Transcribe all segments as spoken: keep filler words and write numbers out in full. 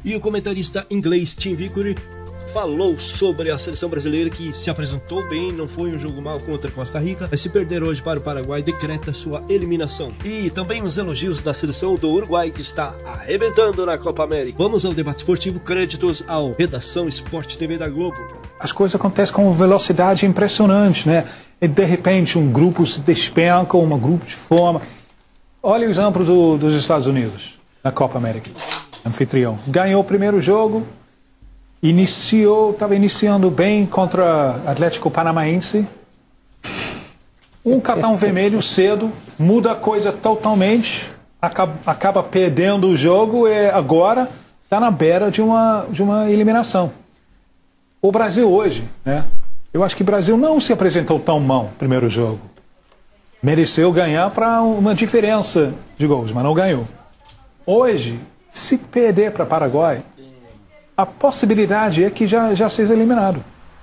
E o comentarista inglês Tim Vickery falou sobre a seleção brasileira que se apresentou bem, não foi um jogo mau contra Costa Rica, mas se perder hoje para o Paraguai decreta sua eliminação. E também os elogios da seleção do Uruguai que está arrebentando na Copa América. Vamos ao debate esportivo, créditos ao Redação Esporte T V da Globo. As coisas acontecem com velocidade impressionante, né? E de repente um grupo se despenca, um grupo de forma. Olha o exemplo do, dos Estados Unidos na Copa América, anfitrião. Ganhou o primeiro jogo, iniciou, estava iniciando bem contra Atlético Paranaense. Um cartão vermelho cedo, muda a coisa totalmente, acaba, acaba perdendo o jogo e agora está na beira de uma, de uma eliminação. O Brasil hoje, né? Eu acho que o Brasil não se apresentou tão mal no primeiro jogo. Mereceu ganhar para uma diferença de gols, mas não ganhou. Hoje, se perder para Paraguai, a possibilidade é que já, já seja eliminado.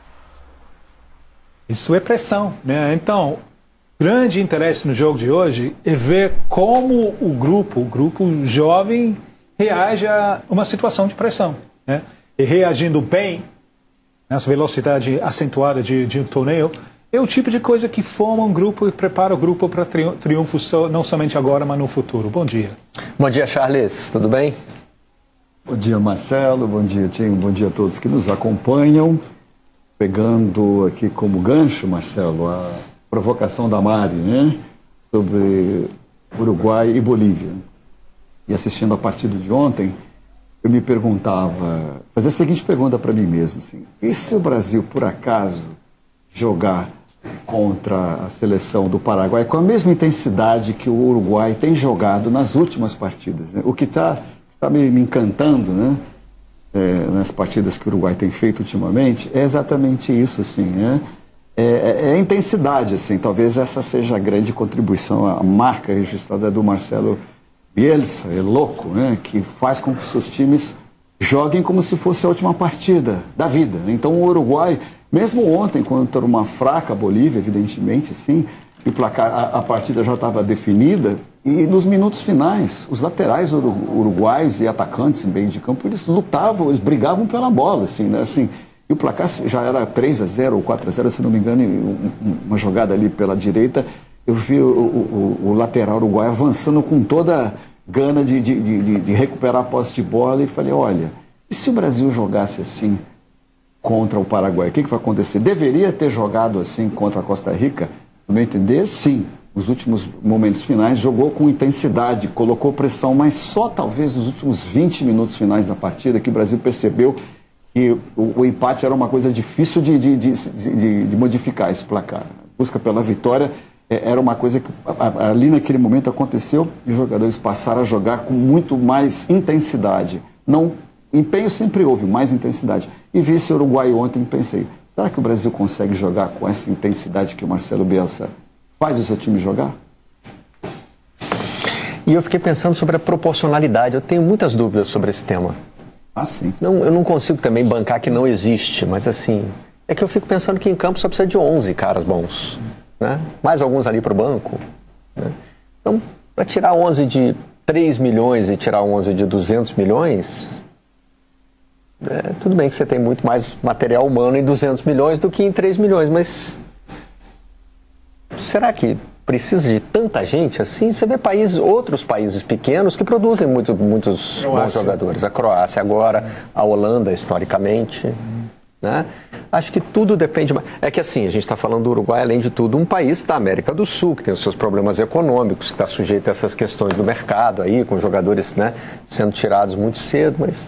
Isso é pressão, né? Então, grande interesse no jogo de hoje é ver como o grupo, o grupo jovem, reage a uma situação de pressão, né? E reagindo bem, nessa velocidade acentuada de, de um torneio, é o tipo de coisa que forma um grupo e prepara o grupo para triunfo, não somente agora, mas no futuro. Bom dia. Bom dia, Charles. Tudo bem? Bom dia, Marcelo. Bom dia, Tim. Bom dia a todos que nos acompanham. Pegando aqui como gancho, Marcelo, a provocação da Mari, né, sobre Uruguai e Bolívia. E assistindo a partida de ontem, eu me perguntava, fazer a seguinte pergunta para mim mesmo, assim, e se o Brasil, por acaso, jogar contra a seleção do Paraguai com a mesma intensidade que o Uruguai tem jogado nas últimas partidas, né? O que está tá me, me encantando, né, é, nas partidas que o Uruguai tem feito ultimamente, é exatamente isso, assim, né? É, é, é a intensidade, assim, talvez essa seja a grande contribuição, a marca registrada do Marcelo Bielsa, é louco, né, que faz com que seus times joguem como se fosse a última partida da vida. Então o Uruguai, mesmo ontem, contra uma fraca Bolívia, evidentemente, sim, e o placar, a, a partida já estava definida, e nos minutos finais, os laterais uru, uruguais e atacantes em meio de campo, eles lutavam, eles brigavam pela bola, assim, né, assim, e o placar já era três a zero ou quatro a zero, se não me engano, uma jogada ali pela direita. Eu vi o, o, o lateral uruguaio avançando com toda gana de, de, de, de recuperar a posse de bola e falei, olha, e se o Brasil jogasse assim contra o Paraguai, o que, que vai acontecer? Deveria ter jogado assim contra a Costa Rica? No meu entender, sim. Nos últimos momentos finais jogou com intensidade, colocou pressão, mas só talvez nos últimos vinte minutos finais da partida que o Brasil percebeu que o, o empate era uma coisa difícil de, de, de, de, de modificar esse placar. A busca pela vitória era uma coisa que ali naquele momento aconteceu e os jogadores passaram a jogar com muito mais intensidade. Não, empenho sempre houve, mais intensidade. E vi esse Uruguai ontem e pensei, será que o Brasil consegue jogar com essa intensidade que o Marcelo Bielsa faz o seu time jogar? E eu fiquei pensando sobre a proporcionalidade. Eu tenho muitas dúvidas sobre esse tema. Ah, sim. Não, eu não consigo também bancar que não existe, mas assim, é que eu fico pensando que em campo só precisa de onze caras bons. Né? Mais alguns ali para o banco, né? Então, para tirar onze de três milhões e tirar onze de duzentos milhões, é, tudo bem que você tem muito mais material humano em duzentos milhões do que em três milhões, mas será que precisa de tanta gente assim? Você vê países, outros países pequenos que produzem muito, muitos bons jogadores. A Croácia agora, a Holanda historicamente, né? Acho que tudo depende. É que assim, a gente está falando do Uruguai, além de tudo, um país da América do Sul, que tem os seus problemas econômicos, que está sujeito a essas questões do mercado aí, com jogadores, né, sendo tirados muito cedo, mas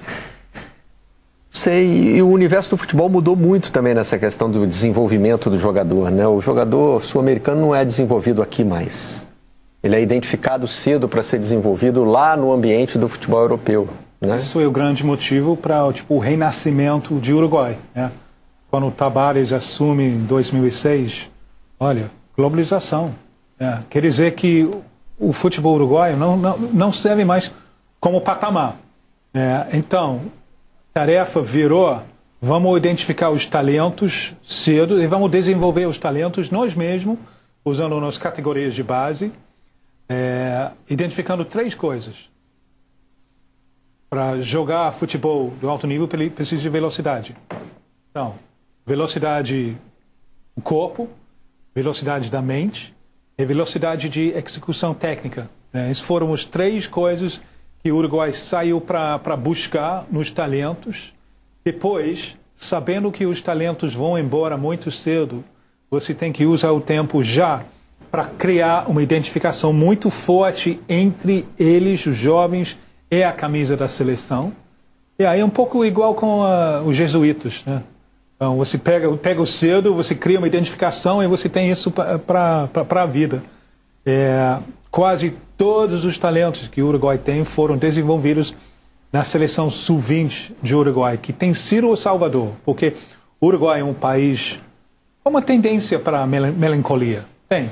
sei, e o universo do futebol mudou muito também nessa questão do desenvolvimento do jogador, né? O jogador sul-americano não é desenvolvido aqui mais. Ele é identificado cedo para ser desenvolvido lá no ambiente do futebol europeu. Né? Isso é o grande motivo para tipo, o renascimento de Uruguai. Né? Quando o Tabárez assume em dois mil e seis, olha, globalização. É, quer dizer que o futebol uruguaio não, não, não serve mais como patamar. É, então, a tarefa virou, vamos identificar os talentos cedo e vamos desenvolver os talentos nós mesmos, usando nossas categorias de base, é, identificando três coisas. para jogar futebol do alto nível, precisa de velocidade. Então, velocidade do corpo, velocidade da mente e velocidade de execução técnica. Né? Essas foram as três coisas que o Uruguai saiu para buscar nos talentos. Depois, sabendo que os talentos vão embora muito cedo, você tem que usar o tempo já para criar uma identificação muito forte entre eles, os jovens, e a camisa da seleção. E aí é um pouco igual com uh, os jesuítas, né? Então, você pega, pega o cedo, você cria uma identificação e você tem isso para a vida. É, quase todos os talentos que o Uruguai tem foram desenvolvidos na seleção sub vinte de Uruguai, que tem sido o salvador, porque o Uruguai é um país com uma tendência para a mel melancolia. Tem.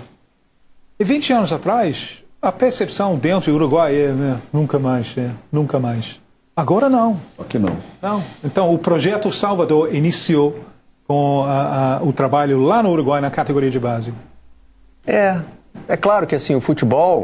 E vinte anos atrás, a percepção dentro do Uruguai é, né, nunca mais, é, nunca mais. Agora não. Só que não. Não. Então, o projeto Salvador iniciou com a, a, o trabalho lá no Uruguai, na categoria de base. É, é claro que assim, o futebol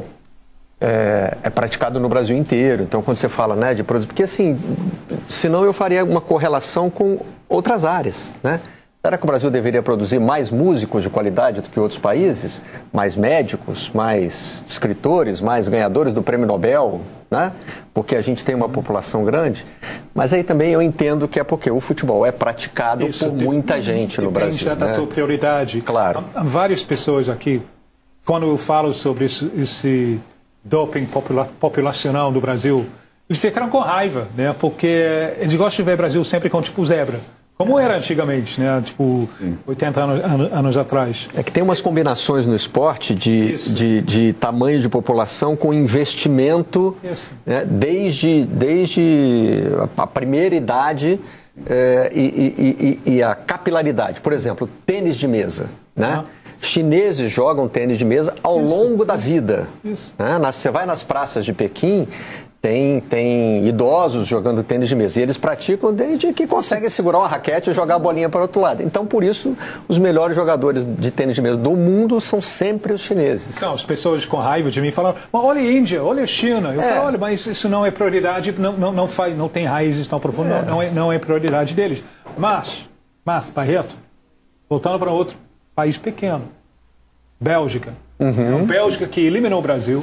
é, é praticado no Brasil inteiro. Então, quando você fala, né, de produtos... Porque assim, senão eu faria uma correlação com outras áreas, né? Será que o Brasil deveria produzir mais músicos de qualidade do que outros países? Mais médicos, mais escritores, mais ganhadores do Prêmio Nobel, né? Porque a gente tem uma população grande. Mas aí também eu entendo que é porque o futebol é praticado Isso, por muita gente no Brasil. Depende da né? tua prioridade. Claro. Há, há várias pessoas aqui, quando eu falo sobre esse, esse doping popula populacional do Brasil, eles ficaram com raiva, né? Porque eles gostam de ver o Brasil sempre com tipo zebra. Como era antigamente, né? Tipo, Sim. oitenta anos, anos, anos atrás. É que tem umas combinações no esporte de, de, de tamanho de população com investimento, né? desde, desde a primeira idade é, e, e, e, e a capilaridade. Por exemplo, tênis de mesa, né? Ah. Chineses jogam tênis de mesa ao Isso. longo da vida. Isso. Né? Você vai nas praças de Pequim, Tem, tem idosos jogando tênis de mesa. E eles praticam desde que conseguem segurar uma raquete e jogar a bolinha para o outro lado. Então, por isso, os melhores jogadores de tênis de mesa do mundo são sempre os chineses. Então, as pessoas com raiva de mim falam, mas olha a Índia, olha a China. Eu é. falo, olha, mas isso não é prioridade, não, não, não, faz, não tem raízes tão profundas, é. Não, não, é, não é prioridade deles. Mas, mas, Barreto, voltando para outro país pequeno, Bélgica. Uhum. É Bélgica que eliminou o Brasil.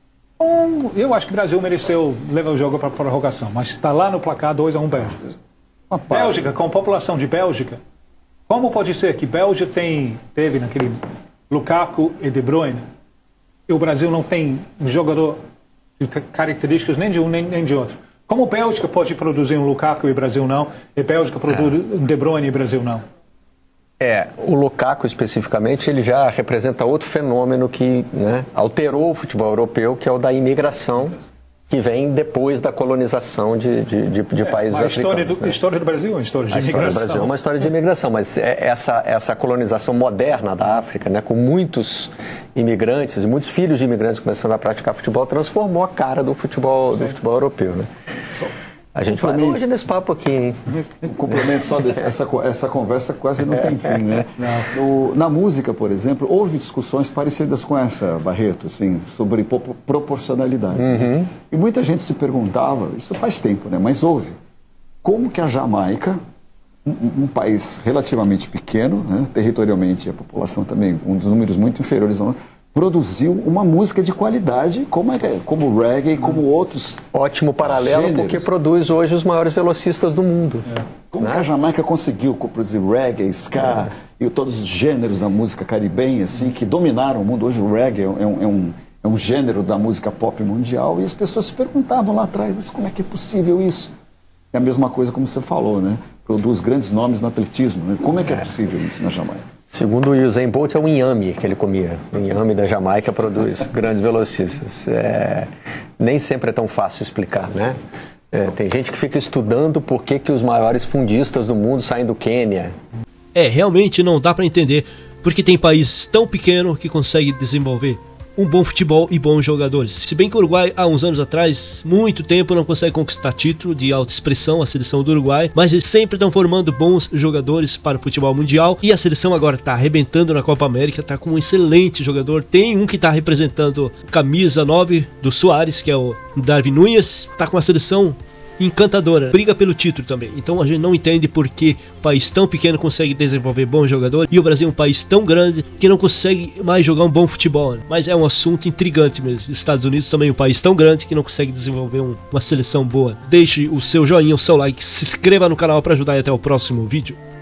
Um, eu acho que o Brasil mereceu levar o jogo para a prorrogação, mas está lá no placar dois a um Bélgica. Uma Bélgica, com a população de Bélgica, como pode ser que Bélgica tem, teve naquele Lukaku e De Bruyne, e o Brasil não tem um jogador de características nem de um nem, nem de outro? Como Bélgica pode produzir um Lukaku e o Brasil não, e Bélgica produz um De Bruyne e o Brasil não? É, o Lukaku especificamente, ele já representa outro fenômeno que, né, alterou o futebol europeu, que é o da imigração, que vem depois da colonização de, de, de, de é, países a história africanos. Do, né? A história do Brasil é uma história de a imigração. A história do Brasil é uma história de imigração, mas é essa, essa colonização moderna da África, né, com muitos imigrantes e muitos filhos de imigrantes começando a praticar futebol, transformou a cara do futebol, do futebol europeu. Né? A gente vai longe nesse papo aqui, hein? Um complemento só desse, essa, essa conversa quase não tem fim, né? No, na música, por exemplo, houve discussões parecidas com essa, Barreto, assim, sobre proporcionalidade. Uhum. E muita gente se perguntava, isso faz tempo, né? Mas houve. Como que a Jamaica, um, um país relativamente pequeno, né? Territorialmente, a população também, um dos números muito inferiores ao nosso, produziu uma música de qualidade como, é, como o reggae, como outros. Ótimo paralelo, gêneros. Porque produz hoje os maiores velocistas do mundo. É. Como né? que a Jamaica conseguiu produzir reggae, ska é. e todos os gêneros da música caribenha, assim, que dominaram o mundo. Hoje o reggae é um, é, um, é um gênero da música pop mundial, e as pessoas se perguntavam lá atrás, mas como é que é possível isso? É a mesma coisa como você falou, né? Produz grandes nomes no atletismo, né? Como é que é possível isso na Jamaica? Segundo o Usain Bolt, é o inhame que ele comia. O inhame da Jamaica produz grandes velocistas. É, nem sempre é tão fácil explicar, né? É, tem gente que fica estudando por que, que os maiores fundistas do mundo saem do Quênia. É, realmente não dá para entender porque tem países tão pequenos que conseguem desenvolver um bom futebol e bons jogadores. Se bem que o Uruguai, há uns anos atrás, muito tempo, não consegue conquistar título de alta expressão, a seleção do Uruguai, mas eles sempre estão formando bons jogadores para o futebol mundial, e a seleção agora está arrebentando na Copa América, está com um excelente jogador. Tem um que está representando camisa nove do Soares, que é o Darwin Núñez, está com a seleção encantadora, briga pelo título também. Então a gente não entende por que um país tão pequeno consegue desenvolver bons jogadores e o Brasil é um país tão grande que não consegue mais jogar um bom futebol, né? Mas é um assunto intrigante mesmo. Estados Unidos também é um país tão grande que não consegue desenvolver um, uma seleção boa. Deixe o seu joinha, o seu like, se inscreva no canal para ajudar e até o próximo vídeo.